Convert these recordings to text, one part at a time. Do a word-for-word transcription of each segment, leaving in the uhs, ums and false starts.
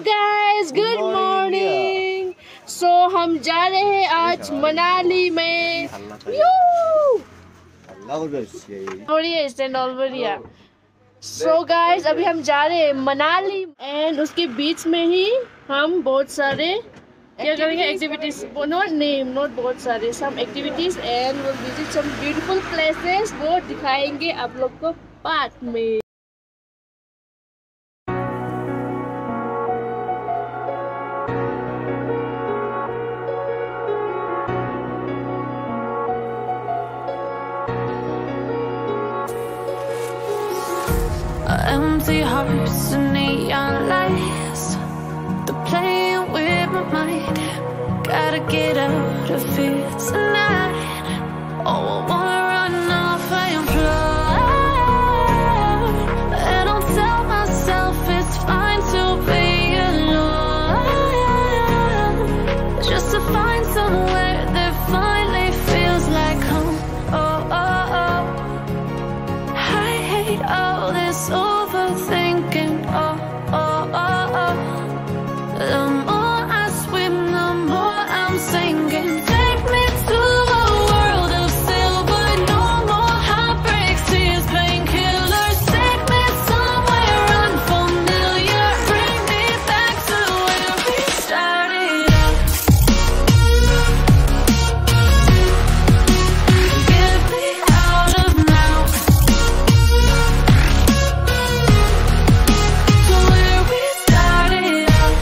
Guys, good morning. सो हम जा रहे हैं आज मनाली में। सो गाइस, अभी हम जा रहे हैं मनाली एंड उसके बीच में ही हम बहुत सारे क्या करेंगे एक्टिविटीज, नॉट नेम नॉट बहुत सारे सम एक्टिविटीज एंड वो विजिट सम ब्यूटीफुल प्लेसेस, वो दिखाएंगे आप लोग को पार्ट में। Empty hearts and neon lights, they're playing with my mind. Gotta get out of here tonight. Oh, I wanna run off and fly. And I'll tell myself it's fine to be alone, just to find somewhere that finally feels like home. Oh, oh, oh, I hate all this overthinking. Oh, oh, oh, oh. The more I swim, the more I'm sinking. Take me to a world of silver, no more heartbreaks, tears, painkillers. Take me somewhere unfamiliar, bring me back to where we started out. Get me out of now, to where we started out.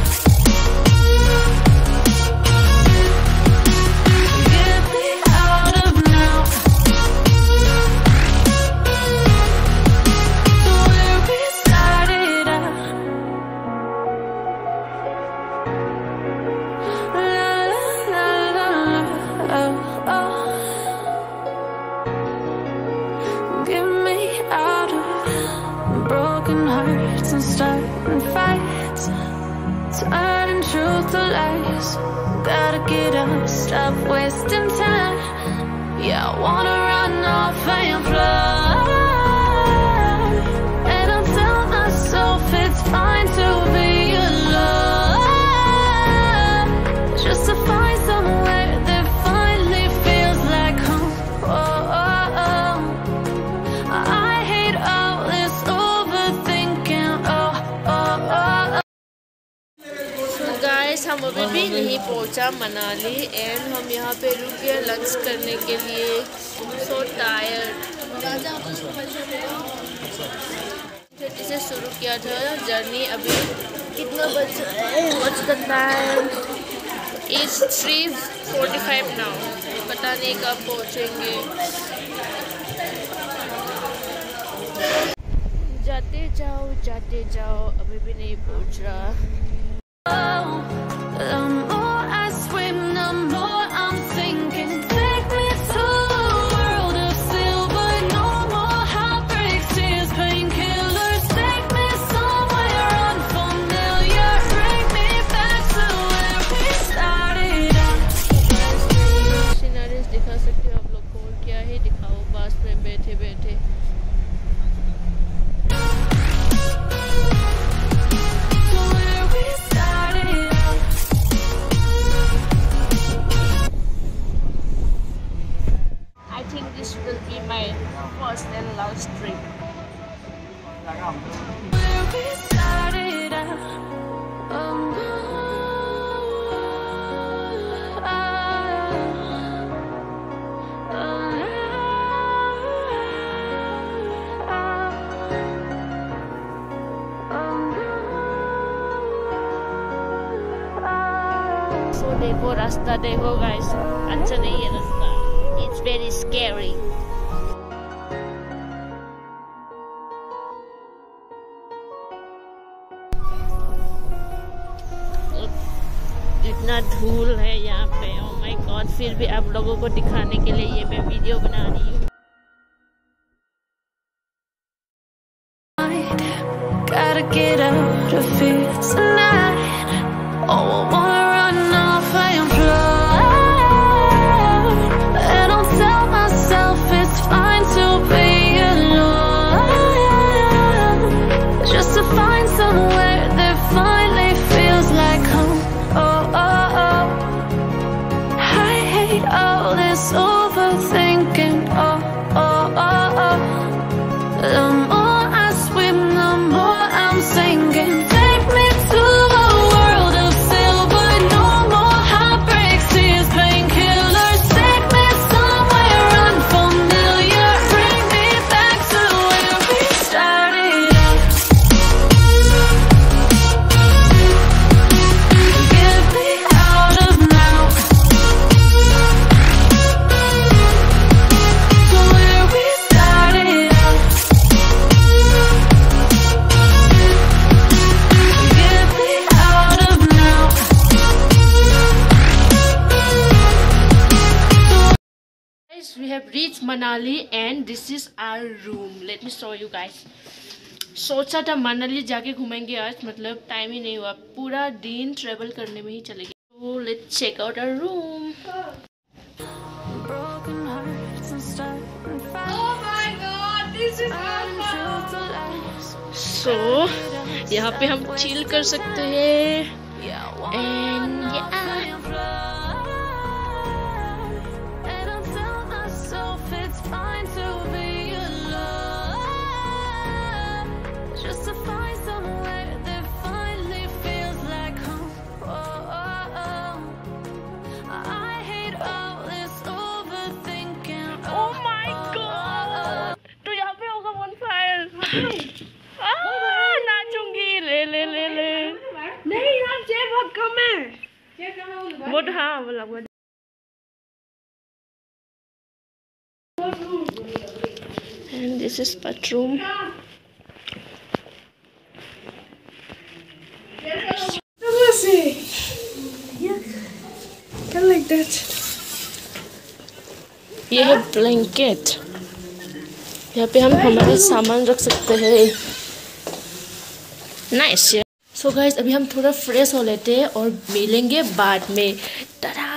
Get me out of now, to where we started out. La la la la la, oh, oh. Get me out of broken hearts and starting fights, turning truth to lies. Gotta get up, stop wasting time. Yeah, I wanna run off and fly. And I'll tell myself it's fine to be alone, just to find somewhere that finally feels like home. Oh, oh, oh. I hate all this overthinking. Oh, oh, oh, oh. So guys, हम अभी भी नहीं पहुंचा Manali and हम यहाँ पे रुक गए लंच करने के लिए। So tired. जल्दी से शुरू किया था जर्नी। अभी कितना बज रहा है? Watch the time, it's three forty five now. पता नहीं कब पहुँचेंगे। जाते जाओ जाते जाओ, अभी भी नहीं पहुँच रहा। The more I swim, the more I'm sinking. Take me to a world of silver, no more heartbreaks, tears, painkillers. Take me somewhere unfamiliar, bring me back to where we started out. Sceneries दिखा सकते हो आप लोग को, और क्या ही दिखाओ बस में बैठे बैठे। To where we started out. I think this will be my first and last trip. Where we started out. Oh, oh, So देखो रास्ता देखो गाइस, अच्छा नहीं है रास्ता। It's very scary. इतना धूल है यहाँ पे, oh my God। फिर भी आप लोगों को दिखाने के लिए ये मैं वीडियो बना रही हूँ। gotta get out of here tonight. Oh, I wanna run off and fly. And I'll tell myself it's fine to be alone, just to find somewhere that finally feels have reached Manali and this is our room. Let me show you guys. सोचा था मनाली जाके घूमेंगे आज, मतलब time ही नहीं हुआ, पूरा दिन ट्रेवल करने में ही चले गए. So let's check out our room. Oh my God, this is So यहाँ पे हम चिल कर सकते हैं. And yeah. नाचूंगी. ले ले ले ले नहीं यार, जेब बहुत कम है वो. हाँ वो लगवा. And this is bathroom. Yeah, like that. ये है ब्लैंकेट. यहाँ पे हम हमारे सामान रख सकते हैं. नाइस. सो गाइस, अभी हम थोड़ा फ्रेश हो लेते हैं और मिलेंगे बाद में. टाटा.